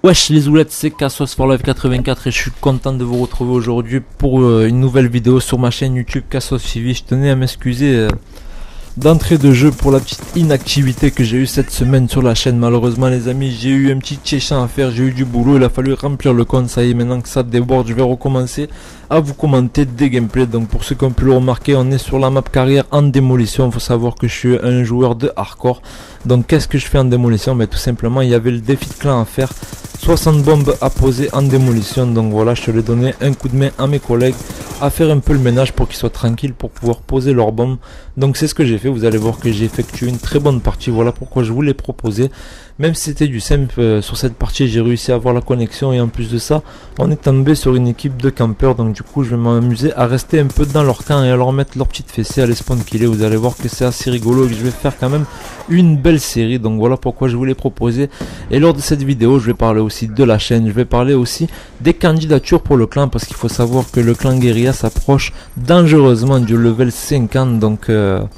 Wesh les oulettes, c'est Cassos for Life 84 et je suis content de vous retrouver aujourd'hui pour une nouvelle vidéo sur ma chaîne YouTube Cassos TV. Je tenais à m'excuser d'entrée de jeu pour la petite inactivité que j'ai eue cette semaine sur la chaîne. Malheureusement les amis, j'ai eu un petit tchéchin à faire, j'ai eu du boulot, il a fallu remplir le compte. Ça y est, maintenant que ça déborde, je vais recommencer à vous commenter des gameplays. Donc pour ceux qui ont pu le remarquer, on est sur la map carrière en démolition. Il faut savoir que je suis un joueur de hardcore. Donc qu'est-ce que je fais en démolition? Tout simplement, il y avait le défi de clan à faire, 60 bombes à poser en démolition. Donc voilà, je te l'ai donné un coup de main à mes collègues à faire un peu le ménage pour qu'ils soient tranquilles pour pouvoir poser leurs bombes. Donc c'est ce que j'ai fait, vous allez voir que j'ai effectué une très bonne partie. Voilà pourquoi je vous l'ai proposé. Même si c'était du simple, sur cette partie j'ai réussi à avoir la connexion et en plus de ça on est tombé sur une équipe de campeurs. Donc du coup je vais m'amuser à rester un peu dans leur camp et à leur mettre leur petite fessée à les spawn killer. Vous allez voir que c'est assez rigolo et que je vais faire quand même une belle série. Donc voilà pourquoi je vous l'ai proposé. Et lors de cette vidéo je vais parler aussi de la chaîne, je vais parler aussi des candidatures pour le clan, parce qu'il faut savoir que le clan guérilla s'approche dangereusement du level 50. Donc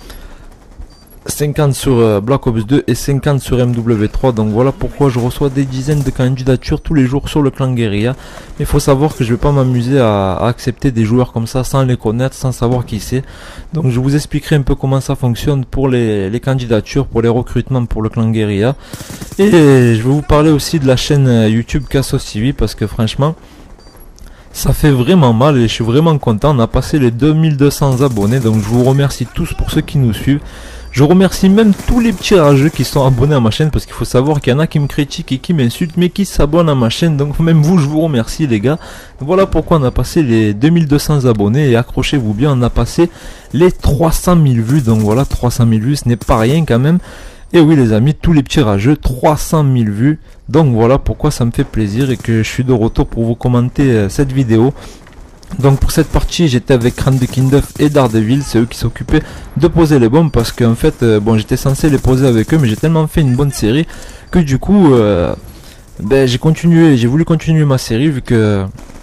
50 sur Black Ops 2 et 50 sur MW3. Donc voilà pourquoi je reçois des dizaines de candidatures tous les jours sur le clan guérilla. Mais il faut savoir que je vais pas m'amuser à accepter des joueurs comme ça sans les connaître, sans savoir qui c'est. Donc je vous expliquerai un peu comment ça fonctionne pour les candidatures, pour les recrutements pour le clan guérilla. Et je vais vous parler aussi de la chaîne YouTube Cassos TV, parce que franchement ça fait vraiment mal et je suis vraiment content. On a passé les 2200 abonnés, donc je vous remercie tous pour ceux qui nous suivent. Je remercie même tous les petits rageux qui sont abonnés à ma chaîne, parce qu'il faut savoir qu'il y en a qui me critiquent et qui m'insultent mais qui s'abonnent à ma chaîne. Donc même vous, je vous remercie les gars. Voilà pourquoi on a passé les 2200 abonnés et accrochez-vous bien, on a passé les 300 000 vues. Donc voilà, 300 000 vues, ce n'est pas rien quand même. Et oui les amis, tous les petits rageux, 300 000 vues. Donc voilà pourquoi ça me fait plaisir et que je suis de retour pour vous commenter cette vidéo. Donc pour cette partie j'étais avec Cran de Kinduff et Daredevil, c'est eux qui s'occupaient de poser les bombes, parce qu'en fait bon, j'étais censé les poser avec eux, mais j'ai tellement fait une bonne série que du coup j'ai voulu continuer ma série vu que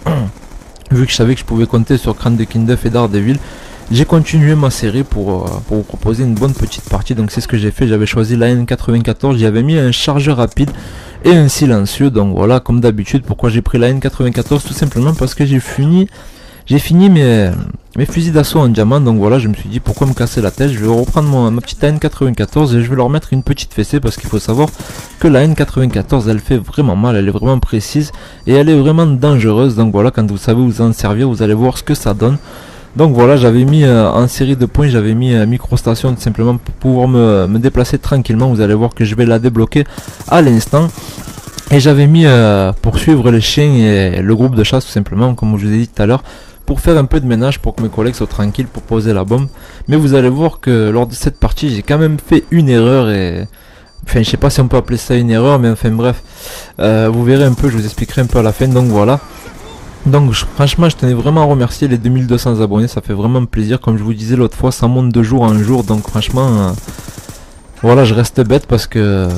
je savais que je pouvais compter sur Cran de Kinduff et Daredevil. J'ai continué ma série pour vous proposer une bonne petite partie. Donc c'est ce que j'ai fait, j'avais choisi la N94, j'y avais mis un chargeur rapide et un silencieux. Donc voilà, comme d'habitude. Pourquoi j'ai pris la N94? Tout simplement parce que j'ai fini mes fusils d'assaut en diamant. Donc voilà, je me suis dit pourquoi me casser la tête, je vais reprendre ma petite N94 et je vais leur mettre une petite fessée, parce qu'il faut savoir que la N94 elle fait vraiment mal, elle est vraiment précise et elle est vraiment dangereuse. Donc voilà, quand vous savez vous en servir, vous allez voir ce que ça donne. Donc voilà, j'avais mis en série de points, j'avais mis microstation tout simplement pour pouvoir me déplacer tranquillement. Vous allez voir que je vais la débloquer à l'instant. Et j'avais mis pour suivre les chiens et le groupe de chasse tout simplement, comme je vous ai dit tout à l'heure, pour faire un peu de ménage, pour que mes collègues soient tranquilles pour poser la bombe. Mais vous allez voir que lors de cette partie j'ai quand même fait une erreur et... Enfin je sais pas si on peut appeler ça une erreur, mais enfin bref, vous verrez un peu, je vous expliquerai un peu à la fin. Donc voilà. Donc franchement je tenais vraiment à remercier les 2200 abonnés, ça fait vraiment plaisir. Comme je vous disais l'autre fois, ça monte de jour en jour. Donc franchement voilà, je reste bête parce que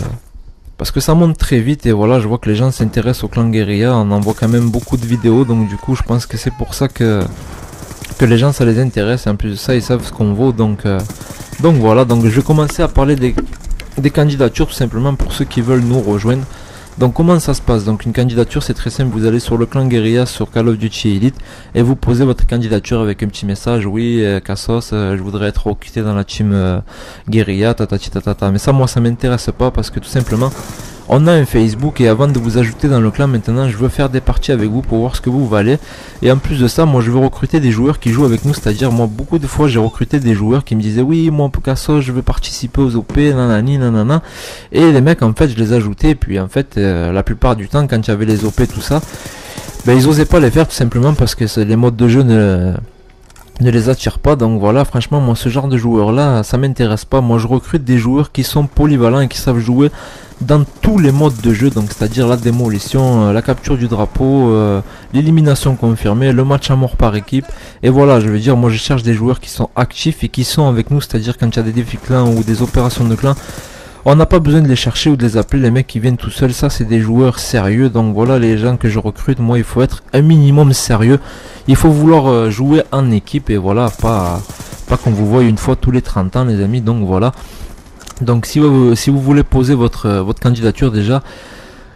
ça monte très vite. Et voilà, je vois que les gens s'intéressent au clan guérilla, on envoie quand même beaucoup de vidéos. Donc du coup je pense que c'est pour ça que les gens ça les intéresse. Et en plus de ça ils savent ce qu'on vaut. Donc voilà, donc je vais commencer à parler des candidatures tout simplement pour ceux qui veulent nous rejoindre. Donc comment ça se passe? Donc une candidature c'est très simple, vous allez sur le clan guérilla sur Call of Duty Elite et vous posez votre candidature avec un petit message. Oui Cassos, je voudrais être recruté dans la team guérilla, tatati tatata. Mais ça moi ça m'intéresse pas, parce que tout simplement on a un Facebook et avant de vous ajouter dans le clan maintenant je veux faire des parties avec vous pour voir ce que vous valez. Et en plus de ça moi je veux recruter des joueurs qui jouent avec nous, c'est à dire moi beaucoup de fois j'ai recruté des joueurs qui me disaient oui moi Cassos je veux participer aux OP nanani nanana, et les mecs en fait je les ajoutais et puis en fait la plupart du temps quand il y avait les OP tout ça ils osaient pas les faire tout simplement parce que les modes de jeu ne les attire pas. Donc voilà, franchement moi ce genre de joueurs là ça m'intéresse pas. Moi je recrute des joueurs qui sont polyvalents et qui savent jouer dans tous les modes de jeu, donc c'est à dire la démolition, la capture du drapeau, l'élimination confirmée, le match à mort par équipe. Et voilà, je veux dire moi je cherche des joueurs qui sont actifs et qui sont avec nous, c'est à dire quand il y a des défis clans ou des opérations de clan, on n'a pas besoin de les chercher ou de les appeler, les mecs qui viennent tout seuls. Ça c'est des joueurs sérieux. Donc voilà les gens que je recrute, moi il faut être un minimum sérieux, il faut vouloir jouer en équipe. Et voilà, pas qu'on vous voie une fois tous les 30 ans les amis. Donc voilà, donc si vous voulez poser votre candidature déjà,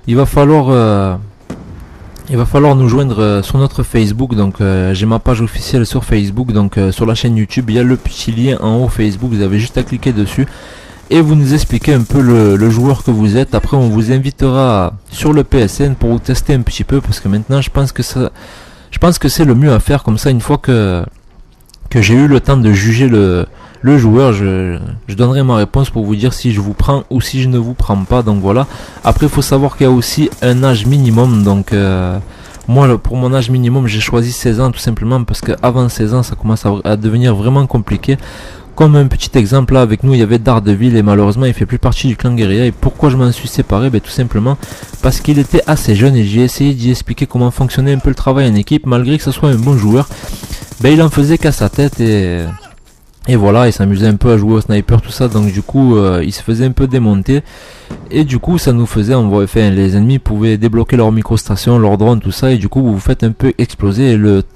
il va falloir nous joindre sur notre Facebook. Donc j'ai ma page officielle sur Facebook, donc sur la chaîne YouTube il y a le petit lien en haut Facebook, vous avez juste à cliquer dessus et vous nous expliquez un peu le joueur que vous êtes. Après on vous invitera sur le PSN pour vous tester un petit peu, parce que maintenant je pense que c'est le mieux à faire. Comme ça, une fois que j'ai eu le temps de juger le joueur, je donnerai ma réponse pour vous dire si je vous prends ou si je ne vous prends pas. Donc voilà. Après, il faut savoir qu'il y a aussi un âge minimum. Donc moi, pour mon âge minimum, j'ai choisi 16 ans tout simplement parce qu'avant 16 ans, ça commence à devenir vraiment compliqué. Comme un petit exemple, là avec nous il y avait Daredevil et malheureusement il fait plus partie du clan guérilla. Et pourquoi je m'en suis séparé? Tout simplement parce qu'il était assez jeune et j'ai essayé d'y expliquer comment fonctionnait un peu le travail en équipe. Malgré que ce soit un bon joueur, il en faisait qu'à sa tête et voilà, il s'amusait un peu à jouer au sniper, tout ça. Donc du coup il se faisait un peu démonter et du coup ça nous faisait les ennemis pouvaient débloquer leur microstation, leur drone, tout ça, et du coup vous vous faites un peu exploser.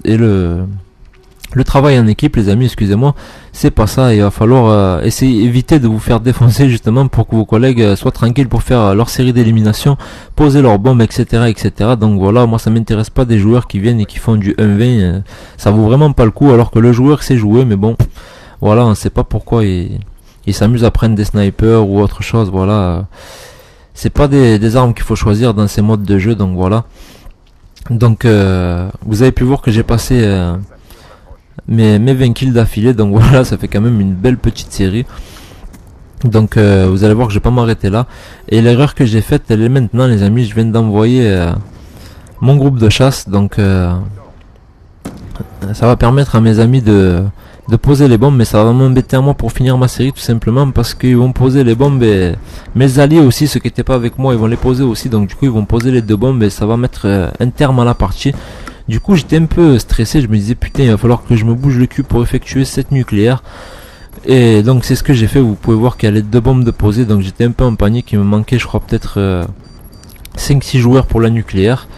Le travail en équipe, les amis, excusez-moi, c'est pas ça. Il va falloir éviter de vous faire défoncer justement pour que vos collègues soient tranquilles pour faire leur série d'élimination, poser leurs bombes, etc., etc. Donc voilà, moi ça m'intéresse pas des joueurs qui viennent et qui font du 1v, ça vaut vraiment pas le coup, alors que le joueur sait jouer, mais bon, voilà, on sait pas pourquoi il s'amuse à prendre des snipers ou autre chose. Voilà, c'est pas des armes qu'il faut choisir dans ces modes de jeu. Donc voilà. Donc vous avez pu voir que j'ai passé mes 20 kills d'affilée, donc voilà, ça fait quand même une belle petite série. Donc vous allez voir que je vais pas m'arrêter là. Et l'erreur que j'ai faite, elle est maintenant, les amis, je viens d'envoyer mon groupe de chasse. Donc ça va permettre à mes amis de poser les bombes, mais ça va m'embêter à moi pour finir ma série, tout simplement parce qu'ils vont poser les bombes et mes alliés aussi, ceux qui n'étaient pas avec moi, ils vont les poser aussi. Donc du coup ils vont poser les 2 bombes et ça va mettre un terme à la partie. Du coup j'étais un peu stressé, je me disais putain, il va falloir que je me bouge le cul pour effectuer cette nucléaire. Et donc c'est ce que j'ai fait. Vous pouvez voir qu'il y a les 2 bombes de poser, donc j'étais un peu en panique. Il me manquait je crois peut-être 5-6 joueurs pour la nucléaire.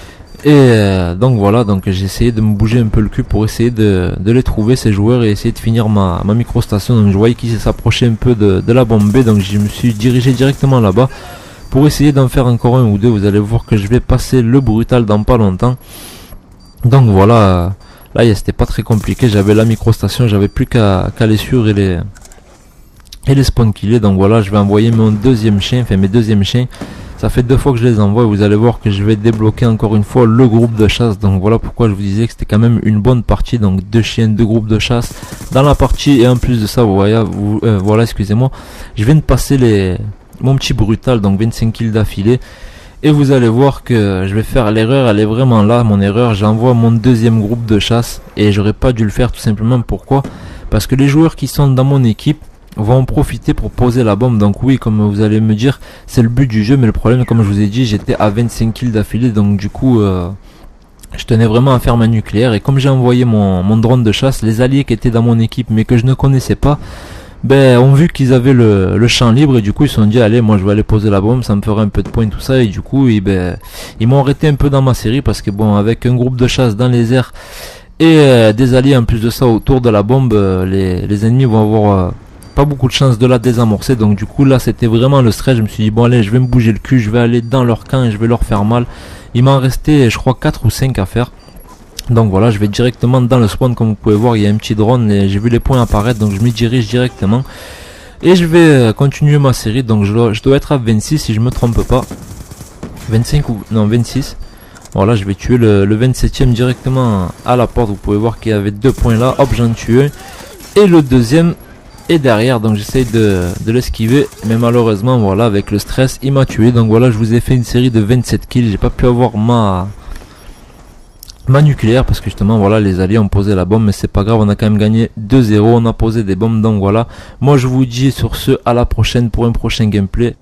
Et donc voilà, donc j'ai essayé de me bouger un peu le cul pour essayer de les trouver, ces joueurs, et essayer de finir ma microstation. Donc je voyais qu'ils s'approchaient un peu de la bombe B, donc je me suis dirigé directement là-bas pour essayer d'en faire encore un ou deux. Vous allez voir que je vais passer le brutal dans pas longtemps. Donc voilà, là c'était pas très compliqué, j'avais la microstation, j'avais plus qu'à les suivre et les spawn killer. Donc voilà, je vais envoyer mon deuxième chien, mes deuxièmes chiens. Ça fait 2 fois que je les envoie et vous allez voir que je vais débloquer encore une fois le groupe de chasse. Donc voilà pourquoi je vous disais que c'était quand même une bonne partie. Donc 2 chiens, 2 groupes de chasse dans la partie. Et en plus de ça, vous voyez, voilà, excusez-moi, je viens de passer mon petit brutal, donc 25 kills d'affilée. Et vous allez voir que je vais faire l'erreur, elle est vraiment là, mon erreur. J'envoie mon deuxième groupe de chasse et j'aurais pas dû le faire, tout simplement. Pourquoi? Parce que les joueurs qui sont dans mon équipe vont en profiter pour poser la bombe. Donc oui, comme vous allez me dire, c'est le but du jeu, mais le problème, comme je vous ai dit, j'étais à 25 kills d'affilée. Donc du coup je tenais vraiment à faire ma nucléaire. Et comme j'ai envoyé mon drone de chasse, les alliés qui étaient dans mon équipe mais que je ne connaissais pas, ont vu qu'ils avaient le champ libre, et du coup ils se sont dit allez, moi je vais aller poser la bombe, ça me fera un peu de points, tout ça. Et du coup ils m'ont arrêté un peu dans ma série, parce que bon, avec un groupe de chasse dans les airs et des alliés en plus de ça autour de la bombe, les ennemis vont avoir pas beaucoup de chance de la désamorcer. Donc du coup là c'était vraiment le stress. Je me suis dit bon allez, je vais me bouger le cul, je vais aller dans leur camp et je vais leur faire mal. Il m'en restait je crois 4 ou 5 à faire. Donc voilà, je vais directement dans le spawn. Comme vous pouvez voir, il y a un petit drone et j'ai vu les points apparaître, donc je m'y dirige directement et je vais continuer ma série. Donc je dois être à 26 si je me trompe pas, 25 ou non 26. Voilà, je vais tuer le 27ème directement à la porte. Vous pouvez voir qu'il y avait 2 points là, hop, j'en tue un et le deuxième est derrière, donc j'essaye de l'esquiver, mais malheureusement voilà, avec le stress il m'a tué. Donc voilà, je vous ai fait une série de 27 kills. J'ai pas pu avoir ma nucléaire parce que justement voilà, les alliés ont posé la bombe, mais c'est pas grave, on a quand même gagné 2-0, on a posé des bombes. Donc voilà, moi je vous dis sur ce à la prochaine pour un prochain gameplay.